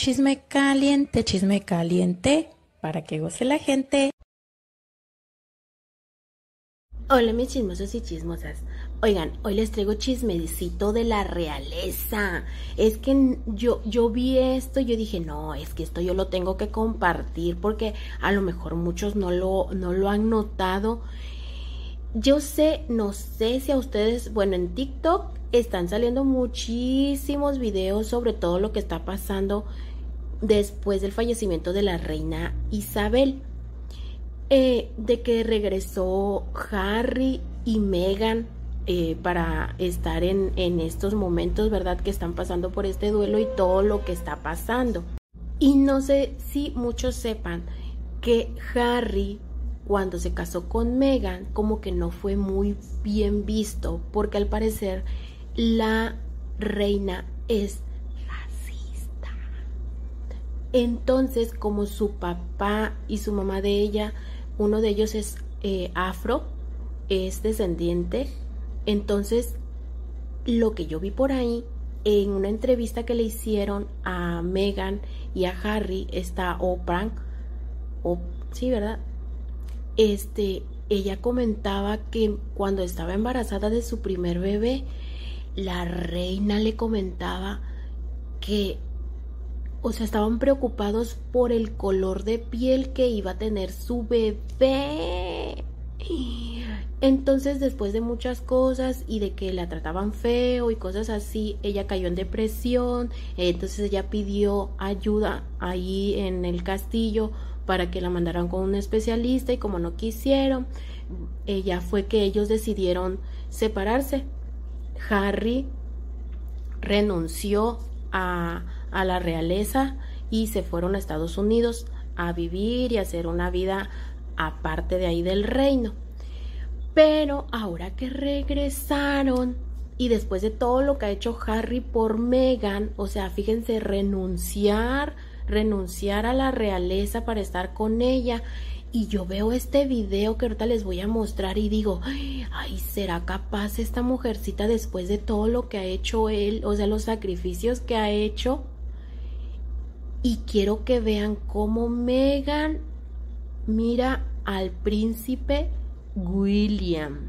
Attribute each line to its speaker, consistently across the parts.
Speaker 1: chisme caliente, para que goce la gente.
Speaker 2: Hola mis chismosos y chismosas. Oigan, hoy les traigo chismecito de la realeza. Es que yo vi esto y yo dije, no, es que esto yo lo tengo que compartir porque a lo mejor muchos no lo han notado. Yo sé, no sé si a ustedes, bueno, en TikTok están saliendo muchísimos videos sobre todo lo que está pasando después del fallecimiento de la reina Isabel. De que regresó Harry y Meghan para estar en estos momentos, ¿verdad? Que están pasando por este duelo y todo lo que está pasando. Y no sé si muchos sepan que Harry, cuando se casó con Meghan, como que no fue muy bien visto, porque al parecer la reina es racista. Entonces, como su papá y su mamá de ella, uno de ellos es afro, es descendiente, entonces lo que yo vi por ahí en una entrevista que le hicieron a Meghan y a Harry, está Oprah, sí, ¿verdad? Ella comentaba que cuando estaba embarazada de su primer bebé, la reina le comentaba que, o sea, estaban preocupados por el color de piel que iba a tener su bebé. Entonces, después de muchas cosas y de que la trataban feo y cosas así, ella cayó en depresión. Entonces ella pidió ayuda ahí en el castillo para que la mandaran con un especialista, y como no quisieron, ella fue que ellos decidieron separarse. Harry renunció a la realeza y se fueron a Estados Unidos a vivir y a hacer una vida aparte de ahí del reino. Pero ahora que regresaron y después de todo lo que ha hecho Harry por Meghan, o sea, fíjense, renunciar a la realeza para estar con ella. Y yo veo este video que ahorita les voy a mostrar y digo, ay, ¿será capaz esta mujercita después de todo lo que ha hecho él? O sea, los sacrificios que ha hecho. Y quiero que vean cómo Meghan mira al príncipe William.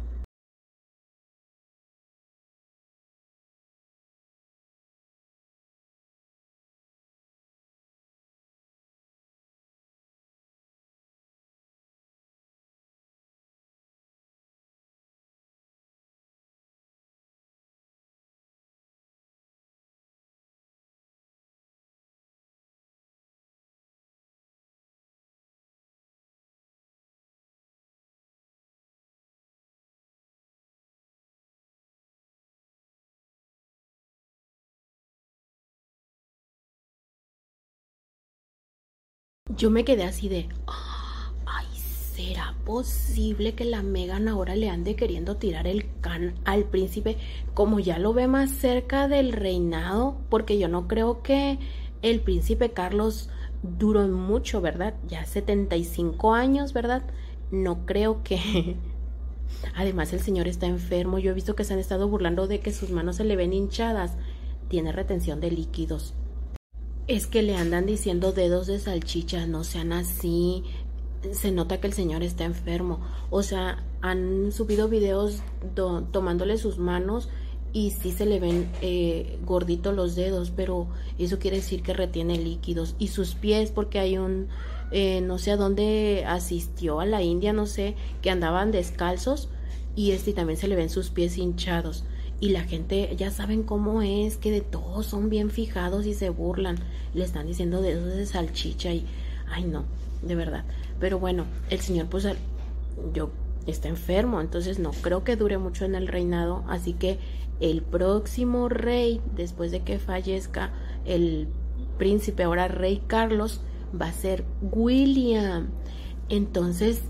Speaker 2: Yo me quedé así de, ay, ¿será posible que la Meghan ahora le ande queriendo tirar el can al príncipe, como ya lo ve más cerca del reinado? Porque yo no creo que el príncipe Carlos duró mucho, ¿verdad? Ya 75 años, ¿verdad? No creo que... Además, el señor está enfermo. Yo he visto que se han estado burlando de que sus manos se le ven hinchadas. Tiene retención de líquidos. Es que le andan diciendo dedos de salchicha, no sean así. Se nota que el señor está enfermo. O sea, han subido videos tomándole sus manos y sí se le ven gorditos los dedos, pero eso quiere decir que retiene líquidos. Y sus pies, porque hay un, no sé a dónde asistió, a la India, no sé, que andaban descalzos y también se le ven sus pies hinchados. Y la gente, ya saben cómo es, que de todos son bien fijados y se burlan. Le están diciendo dedos de salchicha y, ay no, de verdad. Pero bueno, el señor pues está enfermo, entonces no creo que dure mucho en el reinado. Así que el próximo rey, después de que fallezca el príncipe, ahora rey Carlos, va a ser William. Entonces,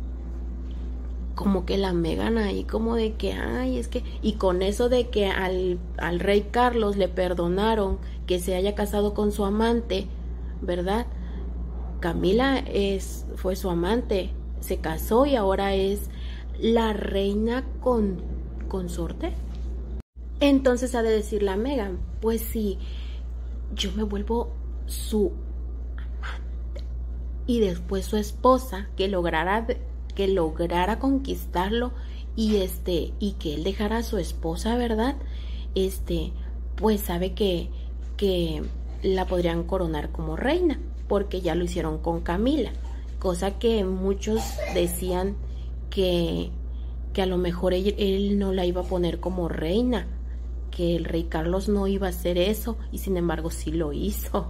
Speaker 2: como que la Meghan ahí como de que, ay, es que, y con eso de que al rey Carlos le perdonaron que se haya casado con su amante, ¿verdad? Camila fue su amante, se casó y ahora es la reina consorte. Entonces ha de decir la Meghan, pues sí, yo me vuelvo su y después su esposa que lograra conquistarlo y que él dejara a su esposa, ¿verdad? Pues sabe que la podrían coronar como reina, porque ya lo hicieron con Camila, cosa que muchos decían que a lo mejor él no la iba a poner como reina, que el rey Carlos no iba a hacer eso, y sin embargo sí lo hizo.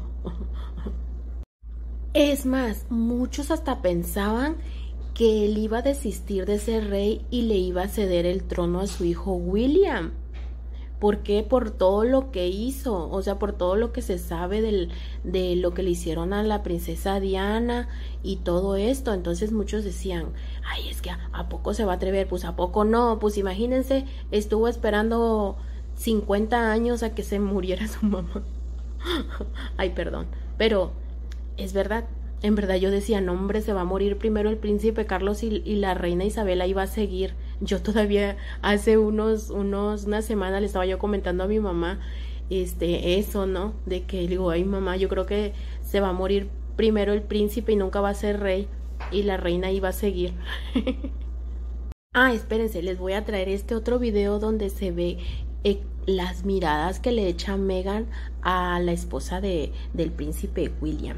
Speaker 2: Es más, muchos hasta pensaban que él iba a desistir de ser rey y le iba a ceder el trono a su hijo William. ¿Por qué? Por todo lo que hizo, o sea, por todo lo que se sabe de lo que le hicieron a la princesa Diana y todo esto. Entonces muchos decían, ay, es que ¿a poco se va a atrever? Pues ¿a poco no? Pues imagínense, estuvo esperando 50 años a que se muriera su mamá. Ay, perdón, pero es verdad. En verdad yo decía, no hombre, se va a morir primero el príncipe Carlos y la reina Isabela iba a seguir. Yo todavía hace una semana le estaba yo comentando a mi mamá eso, ¿no? De que digo, ay mamá, yo creo que se va a morir primero el príncipe y nunca va a ser rey y la reina iba a seguir. Espérense, les voy a traer este otro video donde se ve las miradas que le echa Meghan a la esposa del príncipe William.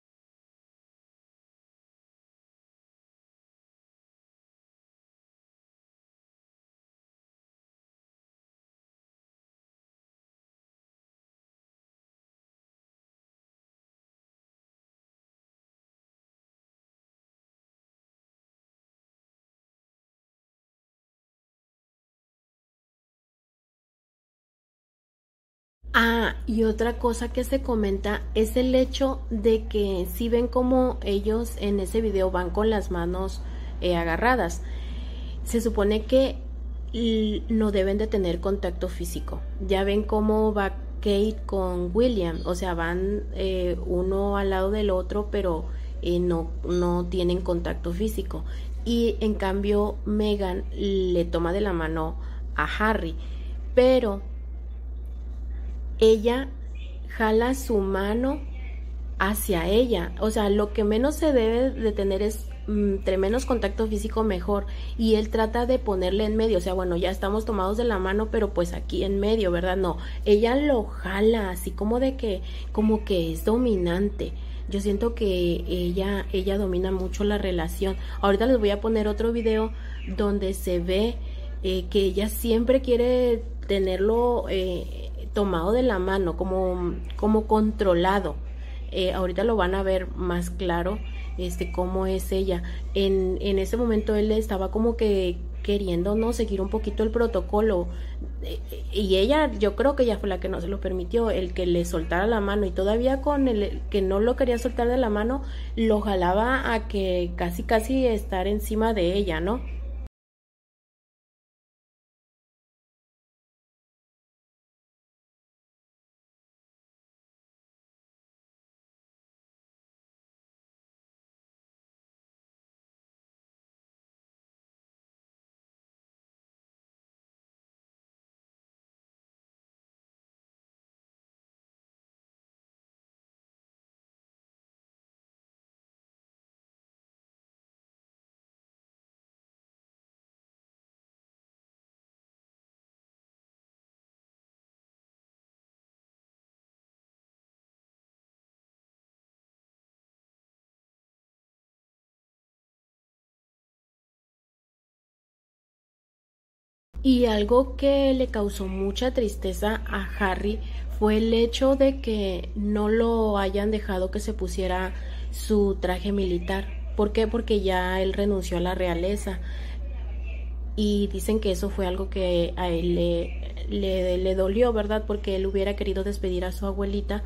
Speaker 2: Y otra cosa que se comenta es el hecho de que si ven como ellos en ese video van con las manos agarradas, se supone que no deben de tener contacto físico. Ya ven cómo va Kate con William, o sea, van uno al lado del otro, pero no tienen contacto físico. Y en cambio Meghan le toma de la mano a Harry, pero ella jala su mano hacia ella. O sea, lo que menos se debe de tener es entre menos contacto físico mejor, y él trata de ponerle en medio, o sea, bueno, ya estamos tomados de la mano, pero pues aquí en medio, ¿verdad? No, ella lo jala así como que es dominante. Yo siento que ella domina mucho la relación. Ahorita les voy a poner otro video donde se ve que ella siempre quiere tenerlo tomado de la mano, como controlado. Ahorita lo van a ver más claro, cómo es ella. En ese momento él estaba como que queriendo no seguir un poquito el protocolo, y ella, yo creo que ella fue la que no se lo permitió, el que le soltara la mano, y todavía con el que no lo quería soltar de la mano, lo jalaba a que casi estar encima de ella, ¿no? Y algo que le causó mucha tristeza a Harry fue el hecho de que no lo hayan dejado que se pusiera su traje militar. ¿Por qué? Porque ya él renunció a la realeza. Y dicen que eso fue algo que a él le dolió, ¿verdad? Porque él hubiera querido despedir a su abuelita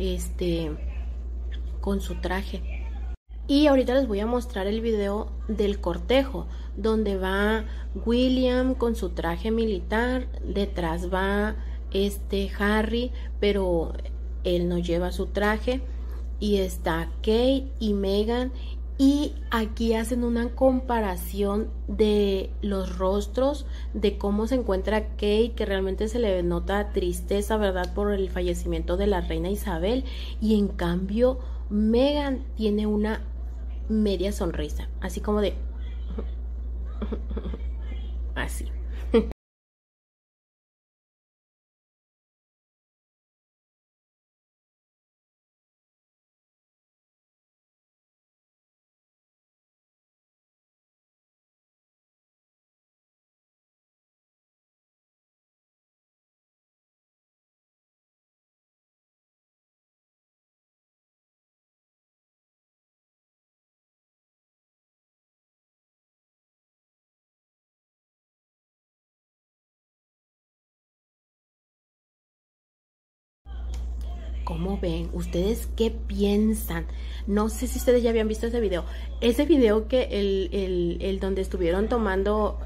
Speaker 2: con su traje. Y ahorita les voy a mostrar el video del cortejo, donde va William con su traje militar, detrás va Harry, pero él no lleva su traje, y está Kate y Meghan, Y aquí hacen una comparación de los rostros, de cómo se encuentra Kate, que realmente se le nota tristeza, ¿verdad?, por el fallecimiento de la reina Isabel. Y en cambio, Meghan tiene una media sonrisa, así como de... así. ¿Cómo ven? ¿Ustedes qué piensan? No sé si ustedes ya habían visto ese video. Ese video que el donde estuvieron tomando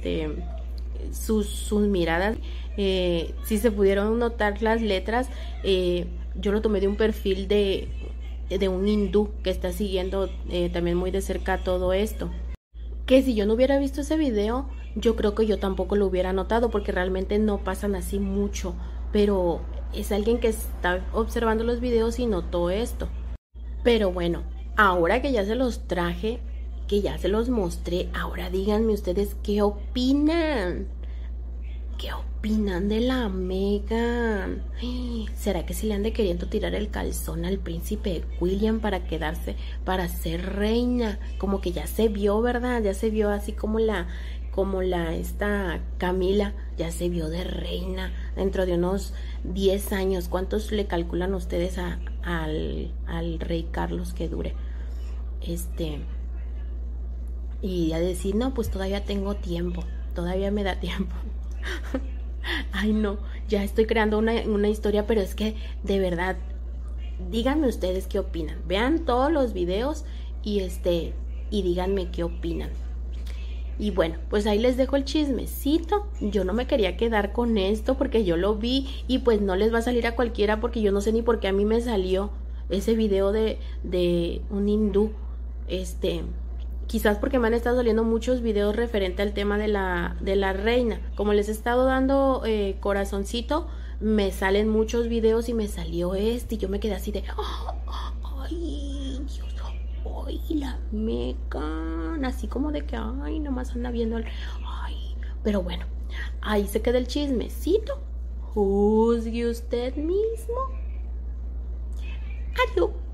Speaker 2: sus miradas, si se pudieron notar las letras, yo lo tomé de un perfil de un hindú que está siguiendo también muy de cerca todo esto. Que si yo no hubiera visto ese video, yo creo que yo tampoco lo hubiera notado, porque realmente no pasan así mucho, pero es alguien que está observando los videos y notó esto. Pero bueno, ahora que ya se los traje, que ya se los mostré, ahora díganme ustedes qué opinan. ¿Qué opinan de la Meghan? ¿Será que se le ande queriendo tirar el calzón al príncipe William para quedarse, para ser reina? Como que ya se vio, ¿verdad? Ya se vio así como esta Camila, ya se vio de reina dentro de unos 10 años. ¿Cuántos le calculan ustedes al rey Carlos que dure? Y a decir, no, pues todavía tengo tiempo, todavía me da tiempo. Ay, no, ya estoy creando una historia, pero es que de verdad, díganme ustedes qué opinan. Vean todos los videos y díganme qué opinan. Y bueno, pues ahí les dejo el chismecito. Yo no me quería quedar con esto porque yo lo vi y pues no les va a salir a cualquiera, porque yo no sé ni por qué a mí me salió ese video de un hindú. Quizás porque me han estado saliendo muchos videos referente al tema de la reina. Como les he estado dando corazoncito, me salen muchos videos y me salió y yo me quedé así de... ¡Ay, Dios! ¡Ay, la Meghan! Así como de que, ¡ay, nomás anda viendo ¡ay! Pero bueno, ahí se queda el chismecito. Juzgue usted mismo. Adiós.